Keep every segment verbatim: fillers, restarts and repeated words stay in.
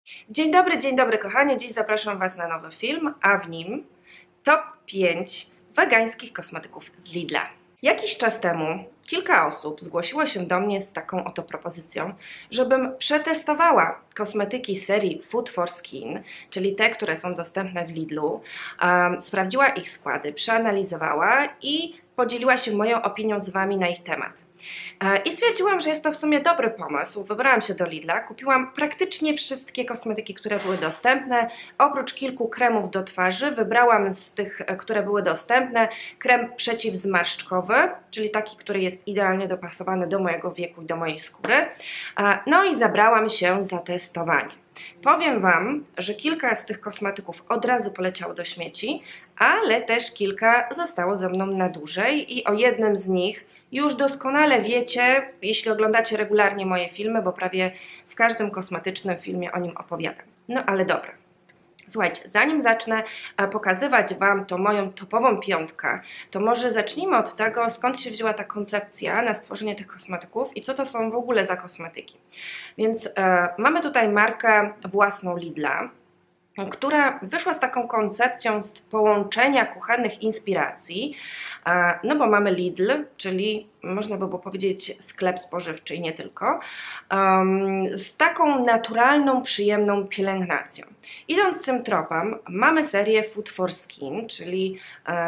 Dzień dobry, dzień dobry kochani. Dziś zapraszam Was na nowy film, a w nim top pięć wegańskich kosmetyków z Lidla. Jakiś czas temu kilka osób zgłosiło się do mnie z taką oto propozycją, żebym przetestowała kosmetyki serii Food for Skin, czyli te, które są dostępne w Lidlu, um, sprawdziła ich składy, przeanalizowała i podzieliła się moją opinią z Wami na ich temat. I stwierdziłam, że jest to w sumie dobry pomysł. Wybrałam się do Lidla, kupiłam praktycznie wszystkie kosmetyki, które były dostępne. Oprócz kilku kremów do twarzy wybrałam z tych, które były dostępne, krem przeciwzmarszczkowy, czyli taki, który jest idealnie dopasowany do mojego wieku i do mojej skóry. No i zabrałam się za testowanie. Powiem Wam, że kilka z tych kosmetyków od razu poleciało do śmieci, ale też kilka zostało ze mną na dłużej i o jednym z nich już doskonale wiecie, jeśli oglądacie regularnie moje filmy, bo prawie w każdym kosmetycznym filmie o nim opowiadam. No ale dobra. Słuchajcie, zanim zacznę pokazywać Wam tą moją topową piątkę, to może zacznijmy od tego, skąd się wzięła ta koncepcja na stworzenie tych kosmetyków i co to są w ogóle za kosmetyki. Więc e, mamy tutaj markę własną Lidla, która wyszła z taką koncepcją z połączenia kuchennych inspiracji, no bo mamy Lidl, czyli można by było powiedzieć sklep spożywczy i nie tylko, z taką naturalną, przyjemną pielęgnacją. Idąc tym tropem, mamy serię Food for Skin, czyli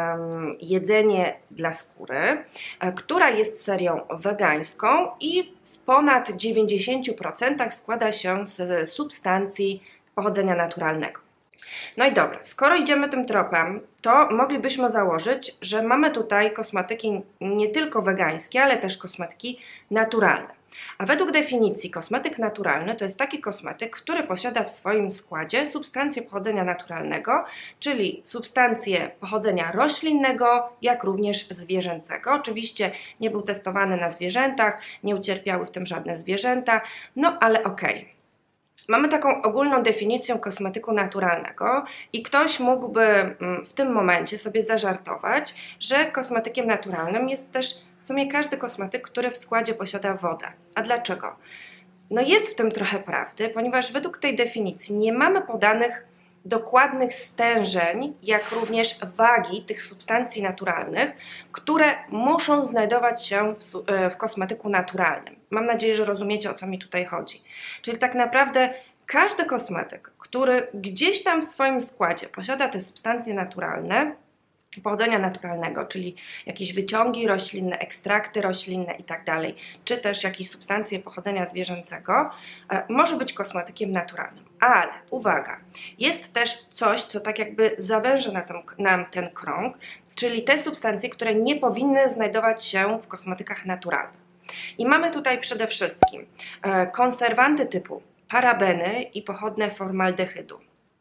jedzenie dla skóry, która jest serią wegańską i w ponad dziewięćdziesięciu procentach składa się z substancji pochodzenia naturalnego. No i dobra, skoro idziemy tym tropem, to moglibyśmy założyć, że mamy tutaj kosmetyki nie tylko wegańskie, ale też kosmetyki naturalne. A według definicji kosmetyk naturalny to jest taki kosmetyk, który posiada w swoim składzie substancje pochodzenia naturalnego, czyli substancje pochodzenia roślinnego, jak również zwierzęcego. Oczywiście nie był testowany na zwierzętach, nie ucierpiały w tym żadne zwierzęta, no ale okej. Okay. Mamy taką ogólną definicję kosmetyku naturalnego i ktoś mógłby w tym momencie sobie zażartować, że kosmetykiem naturalnym jest też w sumie każdy kosmetyk, który w składzie posiada wodę. A dlaczego? No jest w tym trochę prawdy, ponieważ według tej definicji nie mamy podanych dokładnych stężeń, jak również wagi tych substancji naturalnych, które muszą znajdować się w, w kosmetyku naturalnym. Mam nadzieję, że rozumiecie, o co mi tutaj chodzi. Czyli tak naprawdę każdy kosmetyk, który gdzieś tam w swoim składzie posiada te substancje naturalne, pochodzenia naturalnego, czyli jakieś wyciągi roślinne, ekstrakty roślinne i tak dalej, czy też jakieś substancje pochodzenia zwierzęcego, może być kosmetykiem naturalnym. Ale uwaga, jest też coś, co tak jakby zawęża na ten, nam ten krąg, czyli te substancje, które nie powinny znajdować się w kosmetykach naturalnych. I mamy tutaj przede wszystkim konserwanty typu parabeny i pochodne formaldehydu.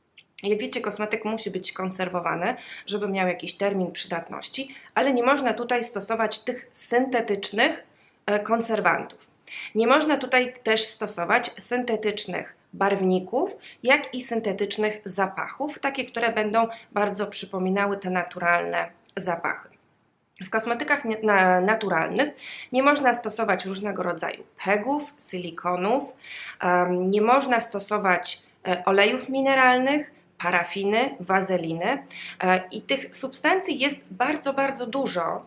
Jak wiecie, kosmetyk musi być konserwowany, żeby miał jakiś termin przydatności, ale nie można tutaj stosować tych syntetycznych konserwantów. Nie można tutaj też stosować syntetycznych barwników, jak i syntetycznych zapachów, takie, które będą bardzo przypominały te naturalne zapachy. W kosmetykach naturalnych nie można stosować różnego rodzaju pegów, silikonów, nie można stosować olejów mineralnych, parafiny, wazeliny i tych substancji jest bardzo, bardzo dużo.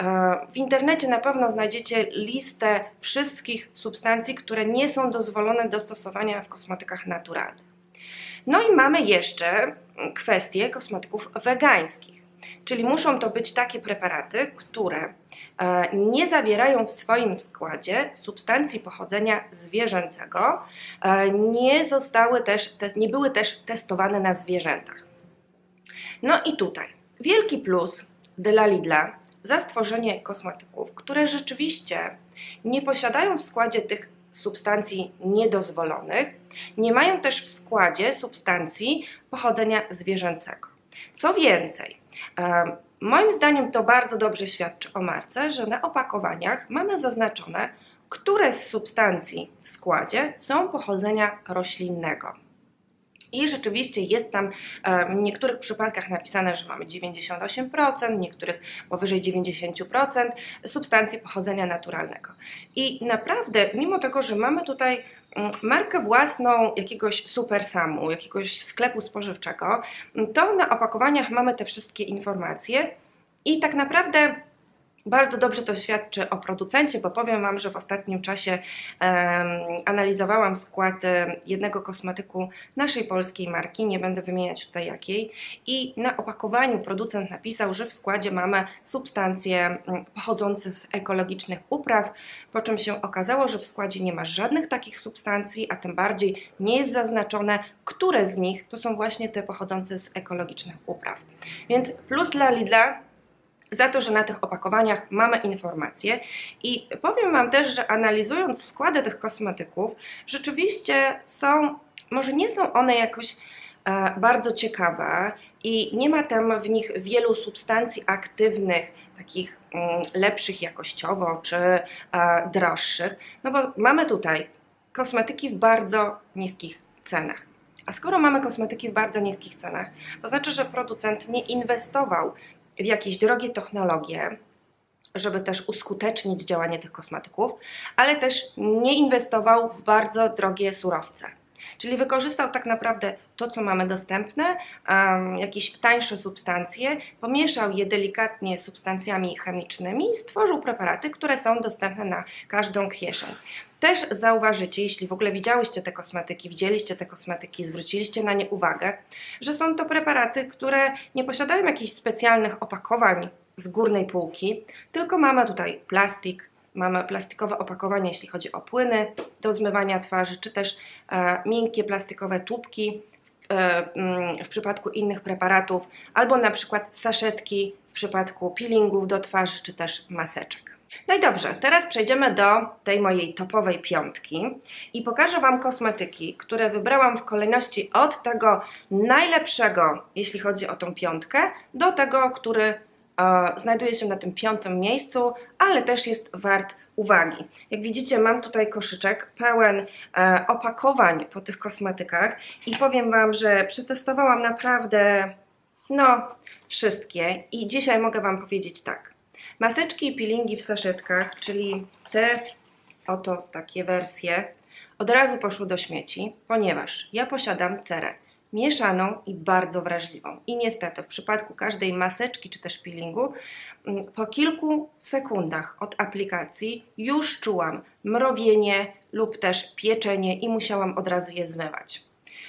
W internecie na pewno znajdziecie listę wszystkich substancji, które nie są dozwolone do stosowania w kosmetykach naturalnych. No i mamy jeszcze kwestię kosmetyków wegańskich, czyli muszą to być takie preparaty, które nie zawierają w swoim składzie substancji pochodzenia zwierzęcego, nie zostały też, nie były też testowane na zwierzętach. No i tutaj wielki plus dla Lidla za stworzenie kosmetyków, które rzeczywiście nie posiadają w składzie tych substancji niedozwolonych, nie mają też w składzie substancji pochodzenia zwierzęcego. Co więcej, moim zdaniem to bardzo dobrze świadczy o marce, że na opakowaniach mamy zaznaczone, które z substancji w składzie są pochodzenia roślinnego. I rzeczywiście jest tam w niektórych przypadkach napisane, że mamy dziewięćdziesiąt osiem procent, w niektórych powyżej dziewięćdziesiąt procent substancji pochodzenia naturalnego. I naprawdę, mimo tego, że mamy tutaj markę własną jakiegoś Supersamu, jakiegoś sklepu spożywczego, to na opakowaniach mamy te wszystkie informacje i tak naprawdę bardzo dobrze to świadczy o producencie, bo powiem Wam, że w ostatnim czasie um, analizowałam skład jednego kosmetyku naszej polskiej marki, nie będę wymieniać tutaj jakiej, i na opakowaniu producent napisał, że w składzie mamy substancje pochodzące z ekologicznych upraw, po czym się okazało, że w składzie nie ma żadnych takich substancji, a tym bardziej nie jest zaznaczone, które z nich to są właśnie te pochodzące z ekologicznych upraw. Więc plus dla Lidla za to, że na tych opakowaniach mamy informacje i powiem Wam też, że analizując składy tych kosmetyków, rzeczywiście są, może nie są one jakoś e, bardzo ciekawe i nie ma tam w nich wielu substancji aktywnych, takich mm, lepszych jakościowo czy e, droższych, no bo mamy tutaj kosmetyki w bardzo niskich cenach. A skoro mamy kosmetyki w bardzo niskich cenach, to znaczy, że producent nie inwestował w jakieś drogie technologie, żeby też uskutecznić działanie tych kosmetyków, ale też nie inwestował w bardzo drogie surowce. Czyli wykorzystał tak naprawdę to, co mamy dostępne, um, jakieś tańsze substancje, pomieszał je delikatnie z substancjami chemicznymi i stworzył preparaty, które są dostępne na każdą kieszeń. Też zauważycie, jeśli w ogóle widziałyście te kosmetyki, widzieliście te kosmetyki, zwróciliście na nie uwagę, że są to preparaty, które nie posiadają jakichś specjalnych opakowań z górnej półki, tylko mamy tutaj plastik, mamy plastikowe opakowanie, jeśli chodzi o płyny do zmywania twarzy, czy też e, miękkie plastikowe tubki w, e, w przypadku innych preparatów, albo na przykład saszetki w przypadku peelingów do twarzy, czy też maseczek. No i dobrze, teraz przejdziemy do tej mojej topowej piątki i pokażę Wam kosmetyki, które wybrałam w kolejności od tego najlepszego, jeśli chodzi o tą piątkę, do tego, który e, znajduje się na tym piątym miejscu, ale też jest wart uwagi. Jak widzicie, mam tutaj koszyczek pełen e, opakowań po tych kosmetykach i powiem Wam, że przetestowałam naprawdę no wszystkie i dzisiaj mogę Wam powiedzieć tak. Maseczki i peelingi w saszetkach, czyli te oto takie wersje, od razu poszły do śmieci, ponieważ ja posiadam cerę mieszaną i bardzo wrażliwą. I niestety w przypadku każdej maseczki czy też peelingu po kilku sekundach od aplikacji już czułam mrowienie lub też pieczenie i musiałam od razu je zmywać.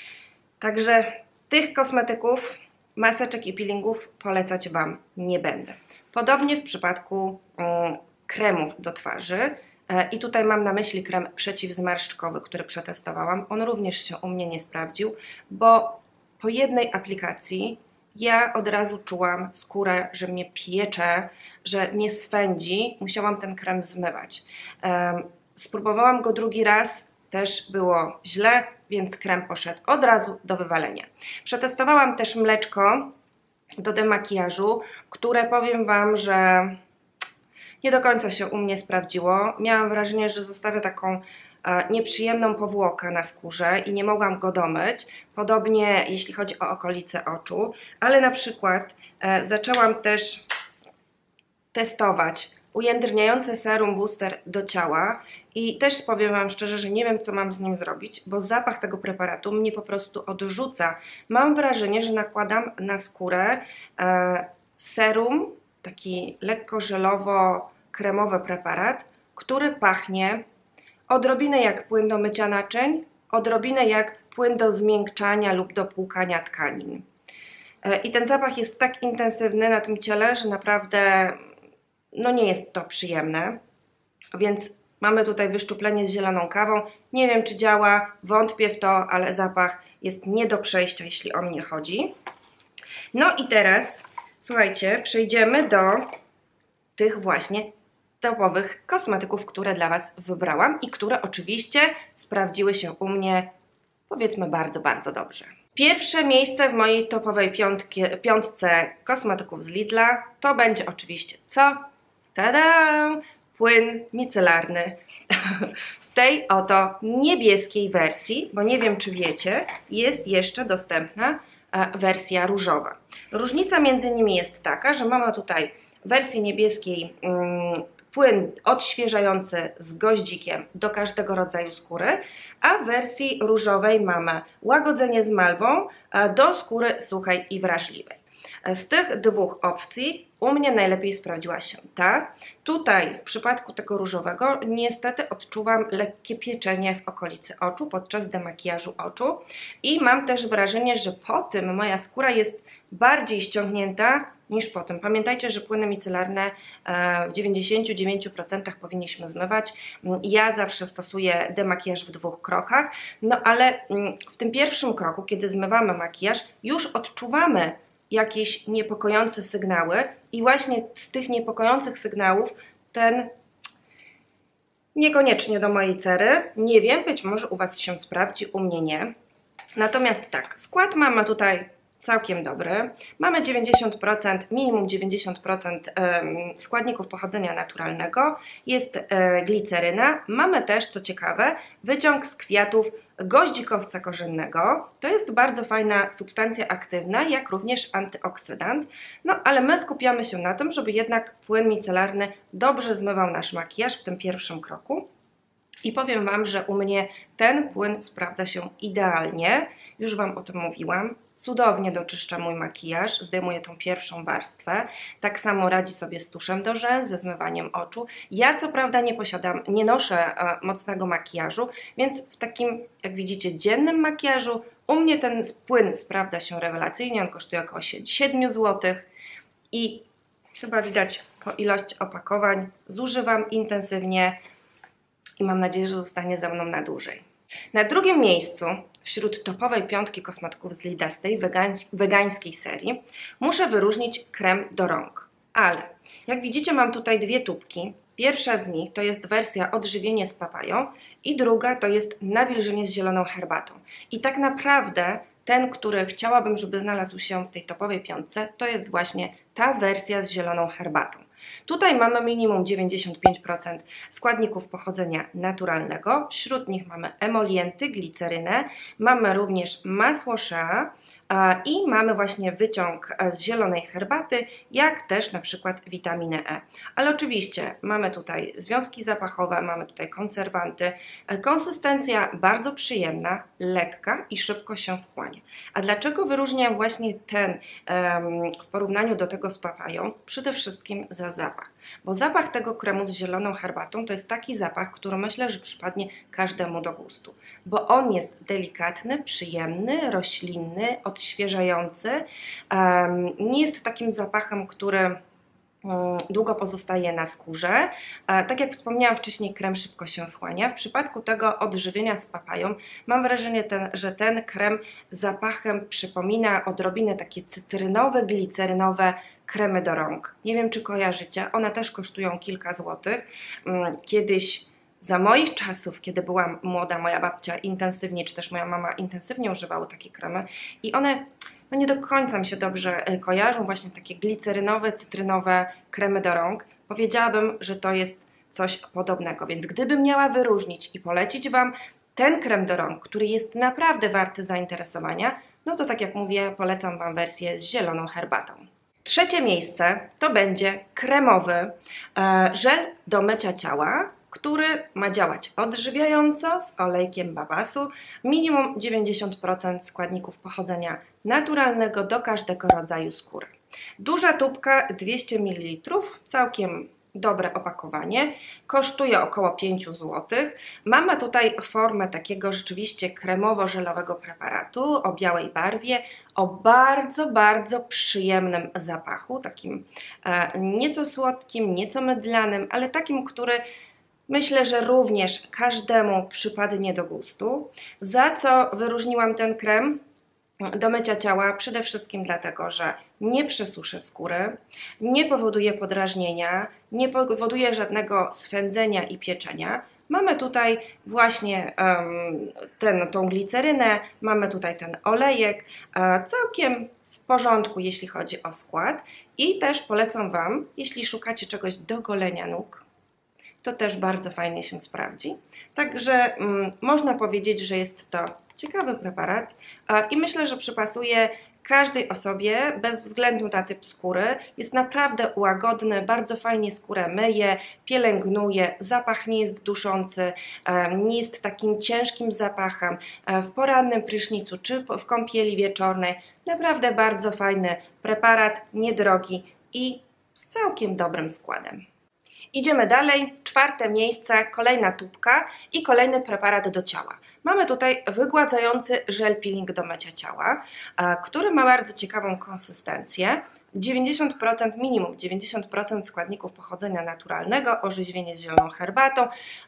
Także tych kosmetyków, maseczek i peelingów polecać Wam nie będę. Podobnie w przypadku um, kremów do twarzy e, i tutaj mam na myśli krem przeciwzmarszczkowy, który przetestowałam. On również się u mnie nie sprawdził, bo po jednej aplikacji ja od razu czułam skórę, że mnie piecze, że mnie swędzi. Musiałam ten krem zmywać. E, spróbowałam go drugi raz, też było źle, więc krem poszedł od razu do wywalenia. Przetestowałam też mleczko do demakijażu, które powiem Wam, że nie do końca się u mnie sprawdziło. Miałam wrażenie, że zostawia taką e, nieprzyjemną powłokę na skórze i nie mogłam go domyć. Podobnie jeśli chodzi o okolice oczu, ale na przykład e, zaczęłam też testować ujędrniające serum booster do ciała i też powiem Wam szczerze, że nie wiem, co mam z nim zrobić, bo zapach tego preparatu mnie po prostu odrzuca. Mam wrażenie, że nakładam na skórę e, serum, taki lekko żelowo-kremowy preparat, który pachnie odrobinę jak płyn do mycia naczyń, odrobinę jak płyn do zmiękczania lub do płukania tkanin. E, I ten zapach jest tak intensywny na tym ciele, że naprawdę no nie jest to przyjemne, więc mamy tutaj wyszczuplenie z zieloną kawą. Nie wiem, czy działa, wątpię w to, ale zapach jest nie do przejścia, jeśli o mnie chodzi. No i teraz, słuchajcie, przejdziemy do tych właśnie topowych kosmetyków, które dla Was wybrałam i które oczywiście sprawdziły się u mnie, powiedzmy, bardzo, bardzo dobrze. Pierwsze miejsce w mojej topowej piątki, piątce kosmetyków z Lidla to będzie oczywiście co? Tada! płyn micelarny w tej oto niebieskiej wersji, bo nie wiem, czy wiecie, jest jeszcze dostępna wersja różowa. Różnica między nimi jest taka, że mamy tutaj w wersji niebieskiej um, płyn odświeżający z goździkiem do każdego rodzaju skóry, a w wersji różowej mamy łagodzenie z malwą do skóry suchej i wrażliwej. Z tych dwóch opcji u mnie najlepiej sprawdziła się ta. Tutaj w przypadku tego różowego niestety odczuwam lekkie pieczenie w okolicy oczu podczas demakijażu oczu i mam też wrażenie, że po tym moja skóra jest bardziej ściągnięta niż po tym. Pamiętajcie, że płyny micelarne w dziewięćdziesięciu dziewięciu procentach powinniśmy zmywać. Ja zawsze stosuję demakijaż w dwóch krokach, no ale w tym pierwszym kroku, kiedy zmywamy makijaż, już odczuwamy jakieś niepokojące sygnały i właśnie z tych niepokojących sygnałów ten niekoniecznie do mojej cery, nie wiem, być może u Was się sprawdzi, u mnie nie. Natomiast tak, skład mamy tutaj całkiem dobry. Mamy dziewięćdziesiąt procent, minimum dziewięćdziesiąt procent składników pochodzenia naturalnego. Jest gliceryna. Mamy też, co ciekawe, wyciąg z kwiatów goździkowca korzennego. To jest bardzo fajna substancja aktywna, jak również antyoksydant. No, ale my skupiamy się na tym, żeby jednak płyn micelarny dobrze zmywał nasz makijaż w tym pierwszym kroku. I powiem Wam, że u mnie ten płyn sprawdza się idealnie. Już Wam o tym mówiłam. Cudownie doczyszcza mój makijaż, zdejmuje tą pierwszą warstwę. Tak samo radzi sobie z tuszem do rzęs, ze zmywaniem oczu. Ja co prawda nie posiadam, nie noszę e, mocnego makijażu, więc w takim, jak widzicie, dziennym makijażu u mnie ten płyn sprawdza się rewelacyjnie. On kosztuje około siedem złotych i chyba widać po ilości opakowań. Zużywam intensywnie i mam nadzieję, że zostanie ze mną na dłużej. Na drugim miejscu wśród topowej piątki kosmetyków z Lidla z tej wegańskiej serii muszę wyróżnić krem do rąk. Ale jak widzicie, mam tutaj dwie tubki. Pierwsza z nich to jest wersja odżywienie z papają i druga to jest nawilżenie z zieloną herbatą. I tak naprawdę ten, który chciałabym, żeby znalazł się w tej topowej piątce, to jest właśnie ta wersja z zieloną herbatą. Tutaj mamy minimum dziewięćdziesiąt pięć procent składników pochodzenia naturalnego, wśród nich mamy emolienty, glicerynę, mamy również masło shea i mamy właśnie wyciąg z zielonej herbaty, jak też na przykład witaminę E. Ale oczywiście mamy tutaj związki zapachowe, mamy tutaj konserwanty, konsystencja bardzo przyjemna, lekka i szybko się wchłania. A dlaczego wyróżniam właśnie ten w porównaniu do tego z papają? Przede wszystkim za zapach, bo zapach tego kremu z zieloną herbatą to jest taki zapach, który myślę, że przypadnie każdemu do gustu, bo on jest delikatny, przyjemny, roślinny, odświeżający, nie jest takim zapachem, który długo pozostaje na skórze. Tak jak wspomniałam wcześniej, krem szybko się wchłania. W przypadku tego odżywienia z papają mam wrażenie, ten, że ten krem zapachem przypomina odrobinę takie cytrynowe, glicerynowe kremy do rąk. Nie wiem, czy kojarzycie, one też kosztują kilka złotych. Kiedyś za moich czasów, kiedy byłam młoda, moja babcia intensywnie, czy też moja mama intensywnie używały takie kremy i one no nie do końca mi się dobrze kojarzą, właśnie takie glicerynowe, cytrynowe kremy do rąk. Powiedziałabym, że to jest coś podobnego, więc gdybym miała wyróżnić i polecić Wam ten krem do rąk, który jest naprawdę warty zainteresowania, no to tak jak mówię, polecam Wam wersję z zieloną herbatą. Trzecie miejsce to będzie kremowy e, żel do mycia ciała, który ma działać odżywiająco z olejkiem babasu, minimum dziewięćdziesiąt procent składników pochodzenia naturalnego do każdego rodzaju skóry. Duża tubka dwieście mililitrów, całkiem dobre opakowanie, kosztuje około pięć złotych. Mamy tutaj formę takiego rzeczywiście kremowo-żelowego preparatu o białej barwie, o bardzo, bardzo przyjemnym zapachu, takim e, nieco słodkim, nieco mydlanym, ale takim, który myślę, że również każdemu przypadnie do gustu. Za co wyróżniłam ten krem do mycia ciała? Przede wszystkim dlatego, że nie przesuszy skóry, nie powoduje podrażnienia, nie powoduje żadnego swędzenia i pieczenia. Mamy tutaj właśnie um, ten, tą glicerynę, mamy tutaj ten olejek, e, całkiem w porządku, jeśli chodzi o skład. I też polecam Wam, jeśli szukacie czegoś do golenia nóg, to też bardzo fajnie się sprawdzi. Także mm, można powiedzieć, że jest to ciekawy preparat i myślę, że przypasuje każdej osobie bez względu na typ skóry. Jest naprawdę łagodny, bardzo fajnie skórę myje, pielęgnuje, zapach nie jest duszący, nie jest takim ciężkim zapachem w porannym prysznicu czy w kąpieli wieczornej. Naprawdę bardzo fajny preparat, niedrogi i z całkiem dobrym składem. Idziemy dalej, czwarte miejsce, kolejna tubka i kolejny preparat do ciała. Mamy tutaj wygładzający żel peeling do mycia ciała, który ma bardzo ciekawą konsystencję. dziewięćdziesiąt procent, minimum dziewięćdziesiąt procent składników pochodzenia naturalnego, orzeźwienie z zieloną herbatą,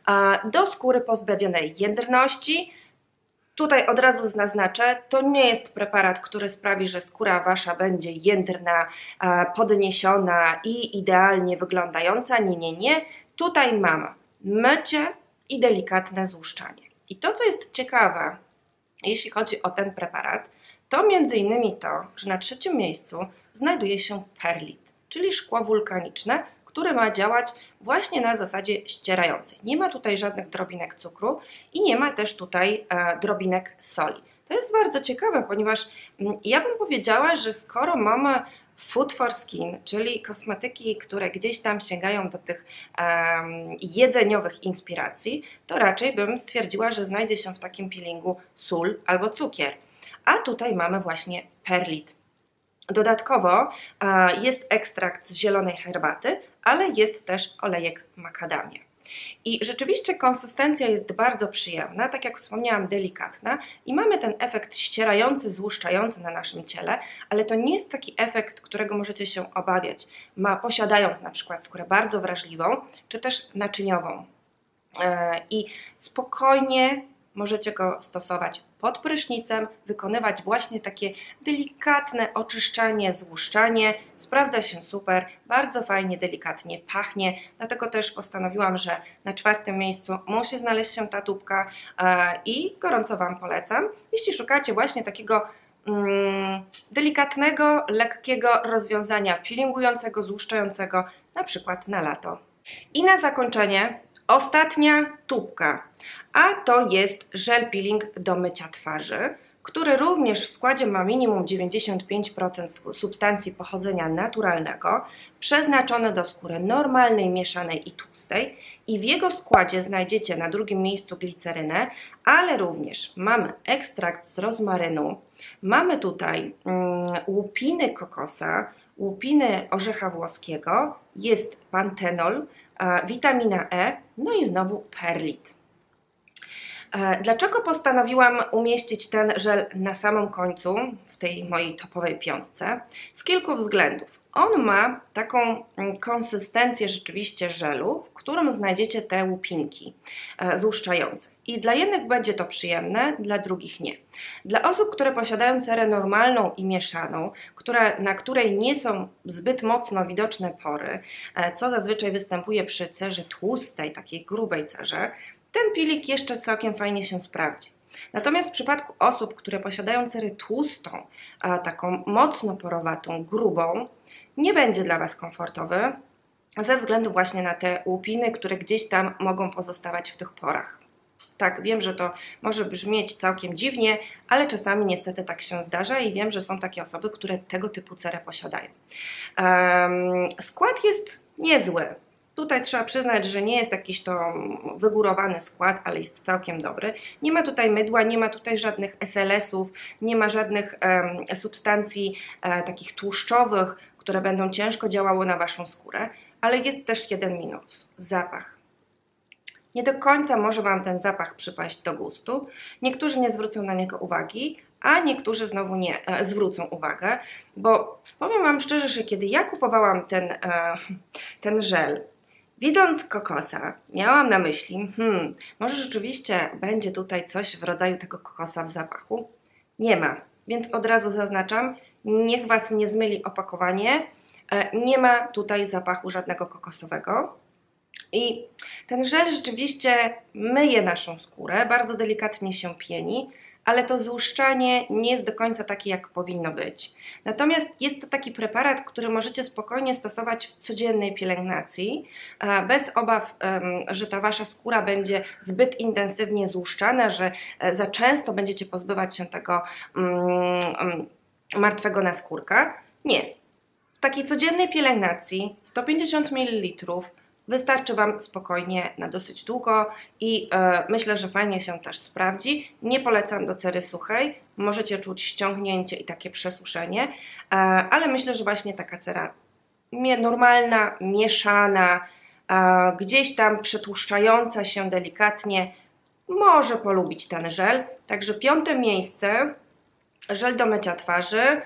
do skóry pozbawionej jędrności. Tutaj od razu zaznaczę, to nie jest preparat, który sprawi, że skóra Wasza będzie jędrna, podniesiona i idealnie wyglądająca. Nie, nie, nie. Tutaj mam mycie i delikatne złuszczanie. I to, co jest ciekawe, jeśli chodzi o ten preparat, to między innymi to, że na trzecim miejscu znajduje się perlit, czyli szkło wulkaniczne, które ma działać właśnie na zasadzie ścierającej. Nie ma tutaj żadnych drobinek cukru i nie ma też tutaj e, drobinek soli. To jest bardzo ciekawe, ponieważ m, ja bym powiedziała, że skoro mamy Food for Skin, czyli kosmetyki, które gdzieś tam sięgają do tych um, jedzeniowych inspiracji, to raczej bym stwierdziła, że znajdzie się w takim peelingu sól albo cukier. A tutaj mamy właśnie perlit. Dodatkowo e, jest ekstrakt z zielonej herbaty, ale jest też olejek makadamia. I rzeczywiście konsystencja jest bardzo przyjemna, tak jak wspomniałam, delikatna i mamy ten efekt ścierający, złuszczający na naszym ciele, ale to nie jest taki efekt, którego możecie się obawiać, ma, posiadając na przykład skórę bardzo wrażliwą, czy też naczyniową. E, I spokojnie możecie go stosować pod prysznicem, wykonywać właśnie takie delikatne oczyszczanie, złuszczanie. Sprawdza się super, bardzo fajnie, delikatnie pachnie, dlatego też postanowiłam, że na czwartym miejscu musi znaleźć się ta tubka i gorąco Wam polecam. Jeśli szukacie właśnie takiego mm, delikatnego, lekkiego rozwiązania peelingującego, złuszczającego, na przykład na lato. I na zakończenie ostatnia tubka, a to jest żel peeling do mycia twarzy, który również w składzie ma minimum dziewięćdziesiąt pięć procent substancji pochodzenia naturalnego, przeznaczony do skóry normalnej, mieszanej i tłustej i w jego składzie znajdziecie na drugim miejscu glicerynę, ale również mamy ekstrakt z rozmarynu, mamy tutaj mm, łupiny kokosa, łupiny orzecha włoskiego, jest pantenol, e, witamina E, no i znowu perlit. Dlaczego postanowiłam umieścić ten żel na samym końcu, w tej mojej topowej piątce? Z kilku względów. On ma taką konsystencję rzeczywiście żelu, w którym znajdziecie te łupinki złuszczające. I dla jednych będzie to przyjemne, dla drugich nie. Dla osób, które posiadają cerę normalną i mieszaną, które, na której nie są zbyt mocno widoczne pory, co zazwyczaj występuje przy cerze tłustej, takiej grubej cerze, ten peeling jeszcze całkiem fajnie się sprawdzi. Natomiast w przypadku osób, które posiadają cerę tłustą, a taką mocno porowatą, grubą, nie będzie dla Was komfortowy ze względu właśnie na te łupiny, które gdzieś tam mogą pozostawać w tych porach. Tak, wiem, że to może brzmieć całkiem dziwnie, ale czasami niestety tak się zdarza i wiem, że są takie osoby, które tego typu cerę posiadają. Um, skład jest niezły. Tutaj trzeba przyznać, że nie jest jakiś to wygórowany skład, ale jest całkiem dobry. Nie ma tutaj mydła, nie ma tutaj żadnych es el esów, nie ma żadnych um, substancji e, takich tłuszczowych, które będą ciężko działały na Waszą skórę, ale jest też jeden minus – zapach. Nie do końca może Wam ten zapach przypaść do gustu. Niektórzy nie zwrócą na niego uwagi, a niektórzy znowu nie e, zwrócą uwagę, bo powiem Wam szczerze, że kiedy ja kupowałam ten, e, ten żel, widząc kokosa, miałam na myśli, hmm, może rzeczywiście będzie tutaj coś w rodzaju tego kokosa w zapachu. Nie ma, więc od razu zaznaczam, niech Was nie zmyli opakowanie, nie ma tutaj zapachu żadnego kokosowego. I ten żel rzeczywiście myje naszą skórę, bardzo delikatnie się pieni, ale to złuszczanie nie jest do końca takie, jak powinno być. Natomiast jest to taki preparat, który możecie spokojnie stosować w codziennej pielęgnacji, bez obaw, że ta wasza skóra będzie zbyt intensywnie złuszczana, że za często będziecie pozbywać się tego martwego naskórka. Nie. W takiej codziennej pielęgnacji sto pięćdziesiąt mililitrów wystarczy Wam spokojnie na dosyć długo i e, myślę, że fajnie się też sprawdzi. Nie polecam do cery suchej, możecie czuć ściągnięcie i takie przesuszenie, e, ale myślę, że właśnie taka cera normalna, mieszana, e, gdzieś tam przetłuszczająca się delikatnie może polubić ten żel. Także piąte miejsce, żel do mycia twarzy,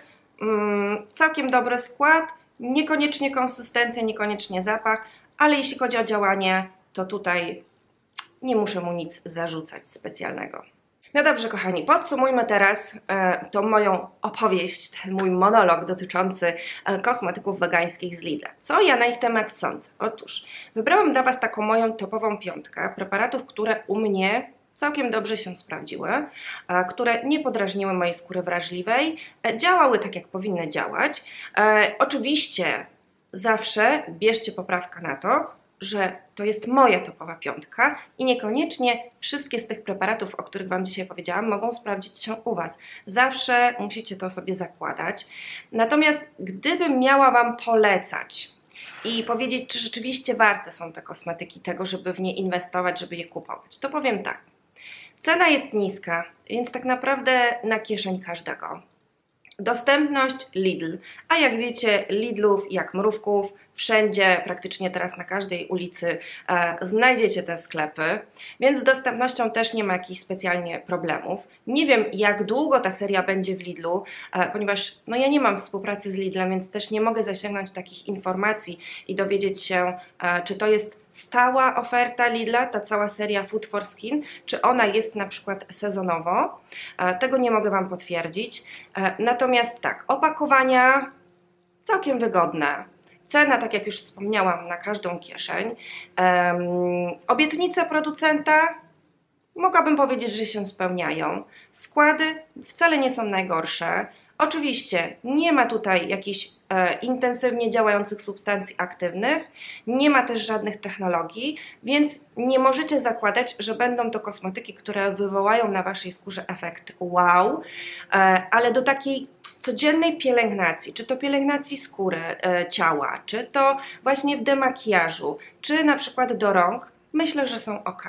mm, całkiem dobry skład, niekoniecznie konsystencja, niekoniecznie zapach, ale jeśli chodzi o działanie, to tutaj nie muszę mu nic zarzucać specjalnego. No dobrze, kochani, podsumujmy teraz e, tą moją opowieść, ten mój monolog dotyczący e, kosmetyków wegańskich z Lidla. Co ja na ich temat sądzę? Otóż wybrałam dla Was taką moją topową piątkę preparatów, które u mnie całkiem dobrze się sprawdziły, e, które nie podrażniły mojej skóry wrażliwej, e, działały tak, jak powinny działać. E, oczywiście zawsze bierzcie poprawkę na to, że to jest moja topowa piątka i niekoniecznie wszystkie z tych preparatów, o których Wam dzisiaj powiedziałam, mogą sprawdzić się u Was. Zawsze musicie to sobie zakładać. Natomiast gdybym miała Wam polecać i powiedzieć, czy rzeczywiście warte są te kosmetyki tego, żeby w nie inwestować, żeby je kupować, to powiem tak. Cena jest niska, więc tak naprawdę na kieszeń każdego. Dostępność Lidl, a jak wiecie, Lidlów jak mrówków, wszędzie, praktycznie teraz na każdej ulicy e, znajdziecie te sklepy, więc z dostępnością też nie ma jakichś specjalnie problemów. Nie wiem, jak długo ta seria będzie w Lidlu, e, ponieważ no, ja nie mam współpracy z Lidlem, więc też nie mogę zasięgnąć takich informacji i dowiedzieć się, e, czy to jest stała oferta Lidla, ta cała seria Food for Skin, czy ona jest na przykład sezonowo. E, tego nie mogę Wam potwierdzić. E, natomiast tak, opakowania całkiem wygodne. Cena, tak jak już wspomniałam, na każdą kieszeń. Um, obietnice producenta, mogłabym powiedzieć, że się spełniają. Składy wcale nie są najgorsze. Oczywiście nie ma tutaj jakichś e, intensywnie działających substancji aktywnych, nie ma też żadnych technologii, więc nie możecie zakładać, że będą to kosmetyki, które wywołają na Waszej skórze efekt wow, e, ale do takiej codziennej pielęgnacji, czy to pielęgnacji skóry, e, ciała, czy to właśnie w demakijażu, czy na przykład do rąk, myślę, że są ok.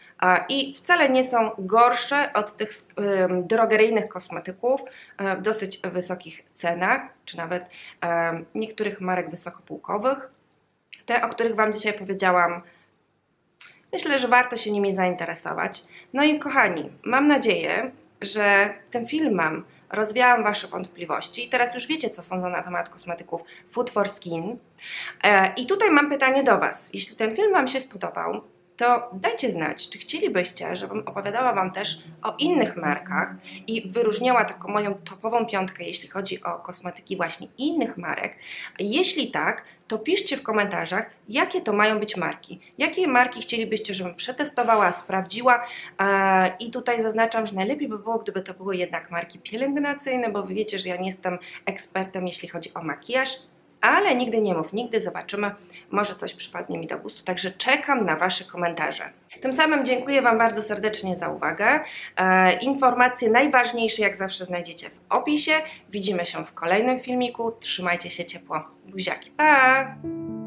I wcale nie są gorsze od tych um, drogeryjnych kosmetyków um, w dosyć wysokich cenach, czy nawet um, niektórych marek wysokopółkowych. Te, o których Wam dzisiaj powiedziałam, myślę, że warto się nimi zainteresować. No i kochani, mam nadzieję, że tym filmem rozwiałam Wasze wątpliwości i teraz już wiecie, co sądzą na temat kosmetyków Food for Skin. E, I tutaj mam pytanie do Was. Jeśli ten film Wam się spodobał, to dajcie znać, czy chcielibyście, żebym opowiadała Wam też o innych markach i wyróżniała taką moją topową piątkę, jeśli chodzi o kosmetyki właśnie innych marek. Jeśli tak, to piszcie w komentarzach, jakie to mają być marki. Jakie marki chcielibyście, żebym przetestowała, sprawdziła i tutaj zaznaczam, że najlepiej by było, gdyby to były jednak marki pielęgnacyjne, bo Wy wiecie, że ja nie jestem ekspertem, jeśli chodzi o makijaż. Ale nigdy nie mów nigdy, zobaczymy, może coś przypadnie mi do gustu, także czekam na Wasze komentarze. Tym samym dziękuję Wam bardzo serdecznie za uwagę. E, informacje najważniejsze jak zawsze znajdziecie w opisie. Widzimy się w kolejnym filmiku, trzymajcie się ciepło, buziaki, pa!